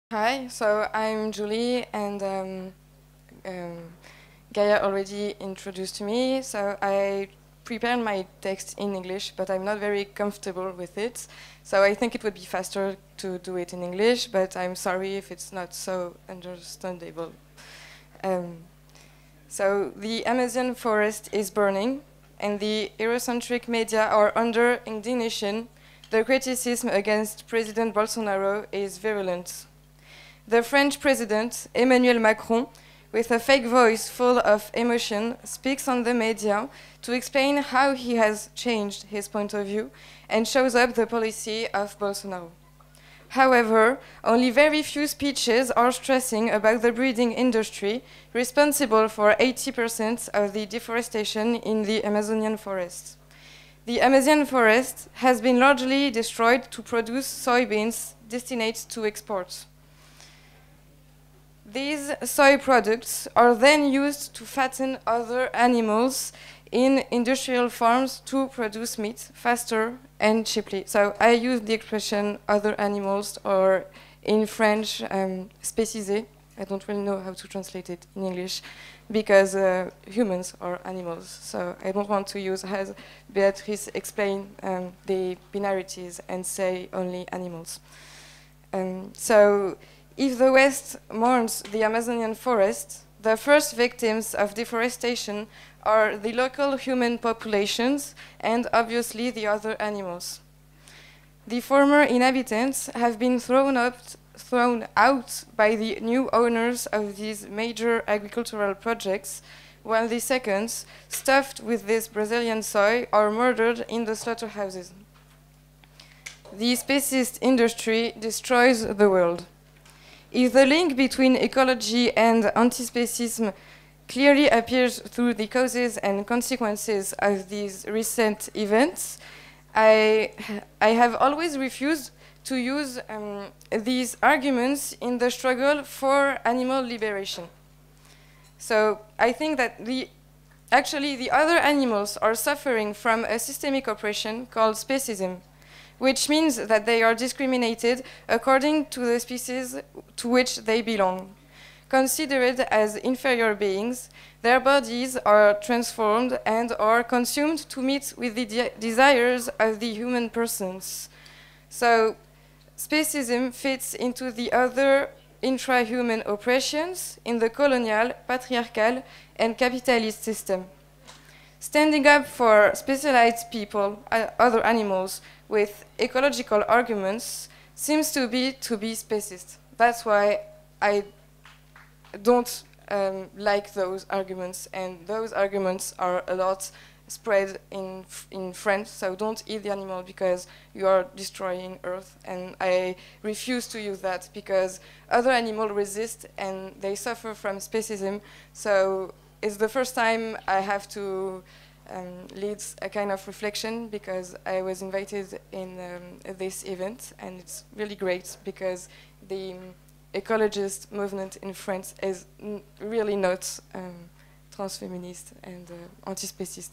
Hi, so I'm Julie, and Gaia already introduced me. So I prepared my text in English, but I'm not very comfortable with it. So I think it would be faster to do it in English, but I'm sorry if it's not so understandable. Um, so the Amazon forest is burning, and the Eurocentric media are under indignation. The criticism against President Bolsonaro is virulent. The French president, Emmanuel Macron, with a fake voice full of emotion, speaks on the media to explain how he has changed his point of view and shows up the policy of Bolsonaro. However, only very few speeches are stressing about the breeding industry, responsible for 80% of the deforestation in the Amazonian forest. The Amazon forest has been largely destroyed to produce soybeans destined to export. These soy products are then used to fatten other animals in industrial farms to produce meat faster and cheaply. So I use the expression other animals, or in French, spécisés. I don't really know how to translate it in English, because humans are animals. So I don't want to use, as Beatrice explained, the binarities and say only animals. So if the West mourns the Amazonian forest, the first victims of deforestation are the local human populations and obviously the other animals. The former inhabitants have been thrown out by the new owners of these major agricultural projects, while the seconds, stuffed with this Brazilian soy, are murdered in the slaughterhouses. The speciesist industry destroys the world. If the link between ecology and antispecism clearly appears through the causes and consequences of these recent events, I have always refused to use these arguments in the struggle for animal liberation. So I think that actually the other animals are suffering from a systemic oppression called specism, which means that they are discriminated according to the species to which they belong. Considered as inferior beings, their bodies are transformed and are consumed to meet with the desires of the human persons. So, specism fits into the other intra-human oppressions in the colonial, patriarchal, and capitalist system. Standing up for specialized people, other animals, with ecological arguments seems to be speciesist. That's why I don't like those arguments, and those arguments are a lot spread in French, so don't eat the animal because you are destroying Earth, and I refuse to use that because other animals resist and they suffer from specism, so it's the first time I have to lead a kind of reflection because I was invited in this event, and it's really great because the ecologist movement in France is really not transfeminist and anti-spacist.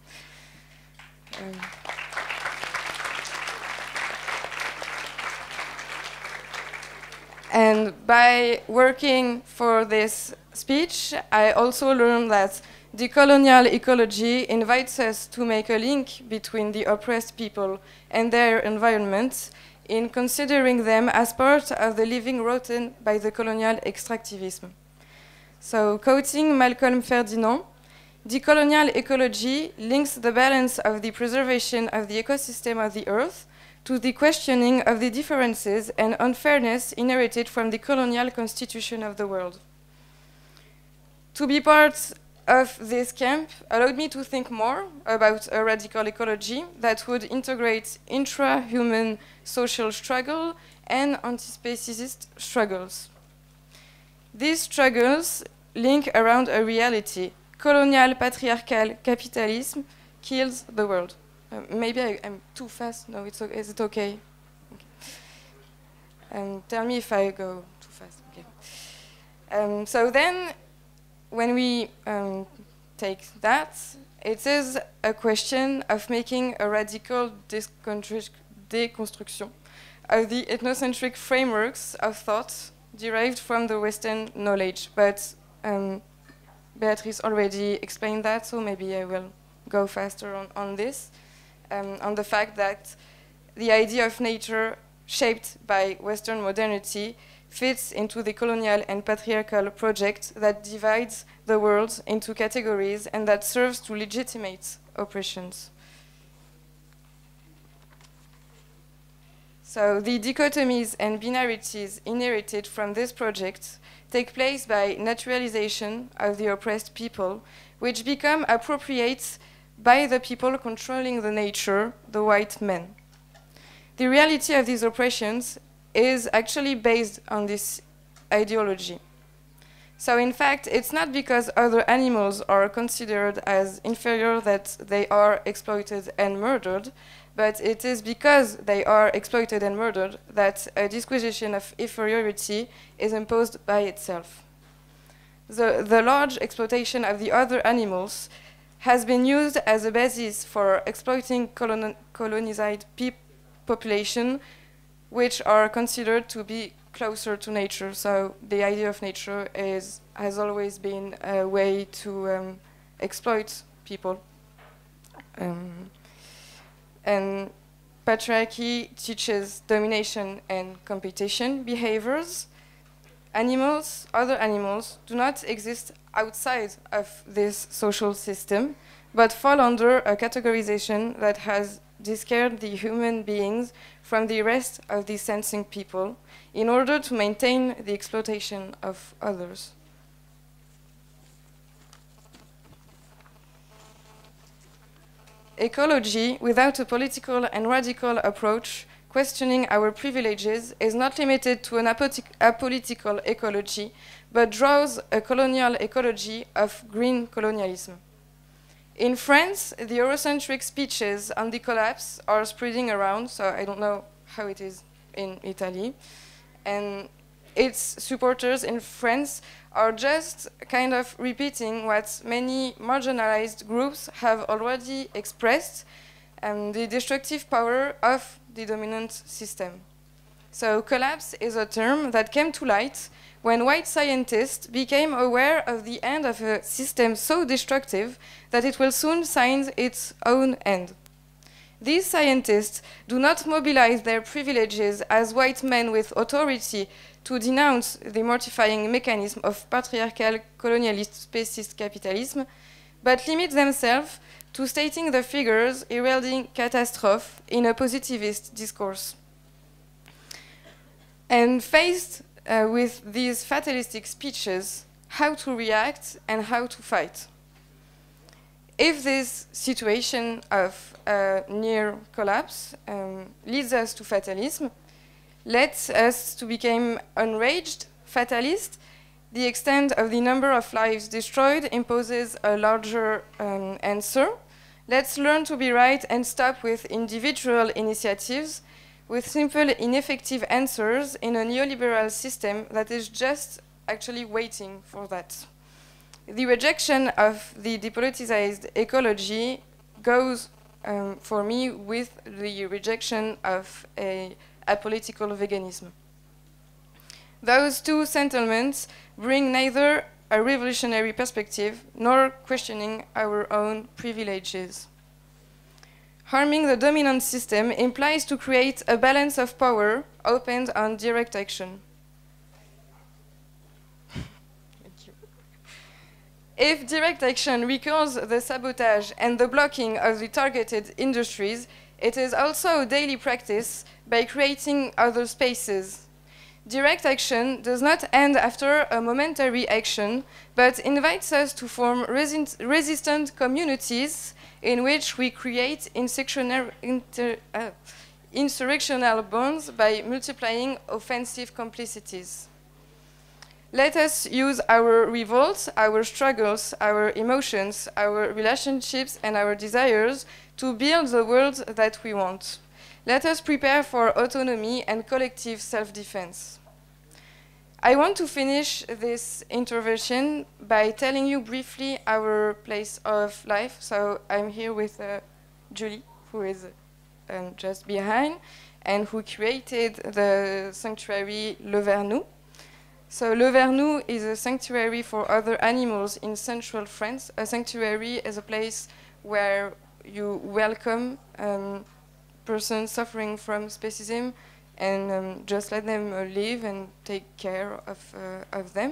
And by working for this speech, I also learned that decolonial ecology invites us to make a link between the oppressed people and their environment in considering them as part of the living rotten by the colonial extractivism. So, quoting Malcolm Ferdinand, decolonial ecology links the balance of the preservation of the ecosystem of the earth to the questioning of the differences and unfairness inherited from the colonial constitution of the world. To be part of this camp allowed me to think more about a radical ecology that would integrate intra-human social struggle and anti-speciesist struggles. These struggles link around a reality: colonial patriarchal capitalism kills the world. Maybe I'm too fast. No, it's okay. Is it okay? Tell me if I go too fast. Okay. So then, when we take that, it is a question of making a radical deconstruction of the ethnocentric frameworks of thought derived from the Western knowledge. But Beatrice already explained that, so maybe I will go faster on this, on the fact that the idea of nature shaped by Western modernity fits into the colonial and patriarchal project that divides the world into categories and that serves to legitimate oppressions. So the dichotomies and binarities inherited from this project take place by naturalization of the oppressed people, which become appropriate by the people controlling the nature, the white men. The reality of these oppressions is actually based on this ideology. So in fact, it's not because other animals are considered as inferior that they are exploited and murdered, but it is because they are exploited and murdered that a disquisition of inferiority is imposed by itself. The large exploitation of the other animals has been used as a basis for exploiting colonized population, which are considered to be closer to nature. So the idea of nature has always been a way to exploit people. And patriarchy teaches domination and competition behaviors. Other animals, do not exist outside of this social system, but fall under a categorization that has discarded the human beings from the rest of the sensing people in order to maintain the exploitation of others. Ecology, without a political and radical approach, questioning our privileges, is not limited to an apolitical ecology, but draws a colonial ecology of green colonialism. In France, the Eurocentric speeches on the collapse are spreading around, so I don't know how it is in Italy. And its supporters in France are just kind of repeating what many marginalized groups have already expressed, the destructive power of the dominant system. So collapse is a term that came to light when white scientists became aware of the end of a system so destructive that it will soon sign its own end. These scientists do not mobilize their privileges as white men with authority to denounce the mortifying mechanism of patriarchal colonialist spacist capitalism, but limit themselves to stating the figures heralding catastrophe in a positivist discourse. And faced with these fatalistic speeches, how to react and how to fight. If this situation of near collapse leads us to fatalism, leads us to become enraged, fatalist, the extent of the number of lives destroyed imposes a larger answer. Let's learn to be right and stop with individual initiatives, with simple, ineffective answers in a neoliberal system that is just actually waiting for that. The rejection of the depoliticized ecology goes, for me, with the rejection of a apolitical veganism. Those two sentiments bring neither a revolutionary perspective nor questioning our own privileges. Harming the dominant system implies to create a balance of power opened on direct action. If direct action recalls the sabotage and the blocking of the targeted industries, it is also a daily practice by creating other spaces. Direct action does not end after a momentary action, but invites us to form resistant communities in which we create insurrectional bonds by multiplying offensive complicities. Let us use our revolts, our struggles, our emotions, our relationships, and our desires to build the world that we want. Let us prepare for autonomy and collective self-defense. I want to finish this intervention by telling you briefly our place of life. So I'm here with Julie, who is just behind, and who created the sanctuary Le Vernou. So Le Vernou is a sanctuary for other animals in central France. A sanctuary is a place where you welcome persons suffering from speciesism and just let them live and take care of them.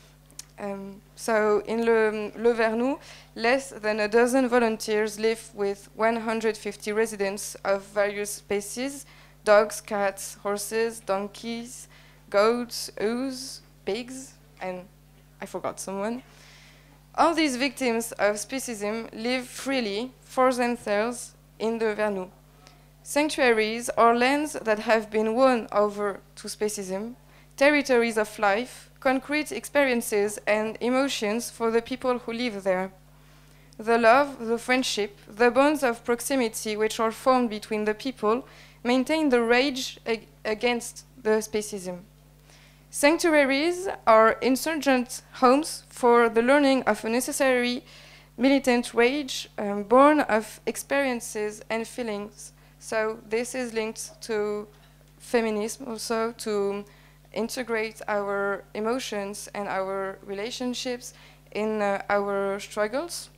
So in Le Vernou, less than a dozen volunteers live with 150 residents of various species: dogs, cats, horses, donkeys, goats, ewes, pigs, and I forgot someone. All these victims of speciesism live freely for themselves in the Vernou. Sanctuaries are lands that have been won over to speciesism, territories of life, concrete experiences and emotions for the people who live there. The love, the friendship, the bonds of proximity which are formed between the people maintain the rage against the speciesism. Sanctuaries are insurgent homes for the learning of a necessary militant rage born of experiences and feelings. So this is linked to feminism also, to integrate our emotions and our relationships in our struggles.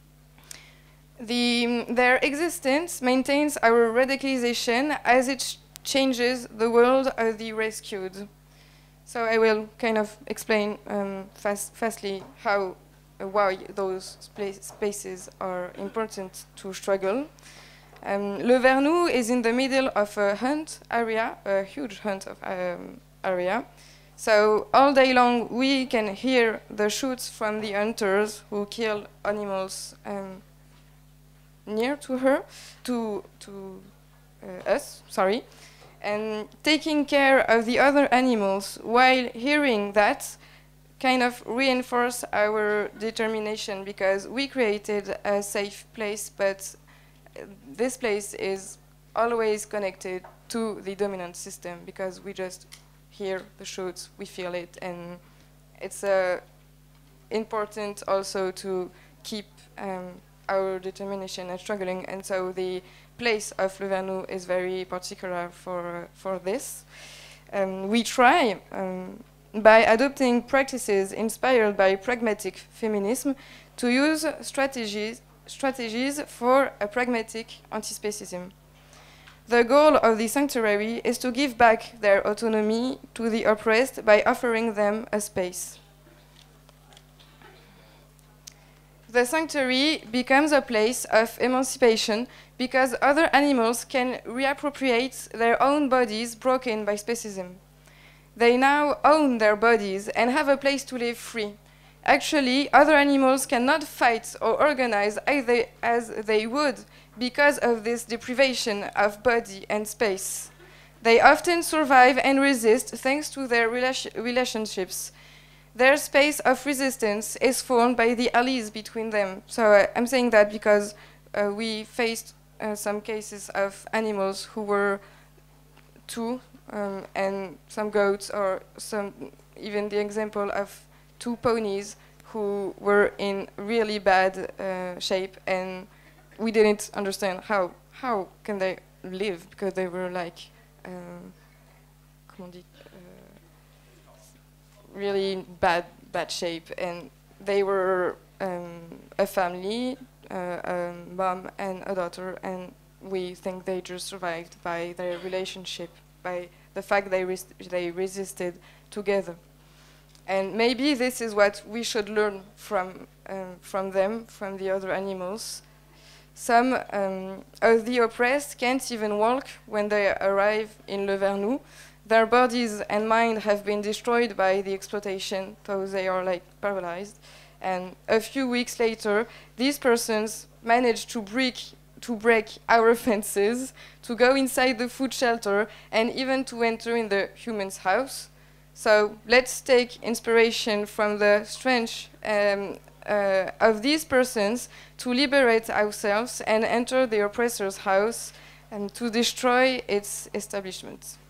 Their existence maintains our radicalization as it changes the world of the rescued. So I will kind of explain fastly why those spaces are important to struggle. Le Vernou is in the middle of a hunt area, a huge hunt of area. So all day long we can hear the shoots from the hunters who kill animals near to us, sorry. And taking care of the other animals while hearing that kind of reinforce our determination, because we created a safe place, but this place is always connected to the dominant system because we just hear the shoots, we feel it, and it's important also to keep our determination and struggling, and so the place of Le Vernou is very particular for this. We try, by adopting practices inspired by pragmatic feminism, to use strategies for a pragmatic anti-speciesism. The goal of the sanctuary is to give back their autonomy to the oppressed by offering them a space. The sanctuary becomes a place of emancipation because other animals can reappropriate their own bodies broken by speciesism. They now own their bodies and have a place to live free. Actually, other animals cannot fight or organize as they would because of this deprivation of body and space. They often survive and resist thanks to their relationships. Their space of resistance is formed by the allies between them. So I'm saying that because we faced some cases of animals who were two, and some goats, or even the example of two ponies who were in really bad shape, and we didn't understand how can they live, because they were like really bad shape, and they were a family, a mom and a daughter, and we think they just survived by their relationship, by the fact they resisted together. And maybe this is what we should learn from them, from the other animals. Some of the oppressed can't even walk when they arrive in Le Vernou. Their bodies and mind have been destroyed by the exploitation, so they are like paralyzed. And a few weeks later, these persons managed to break our fences, to go inside the food shelter, and even to enter in the human's house. So let's take inspiration from the strength of these persons to liberate ourselves and enter the oppressor's house and to destroy its establishment.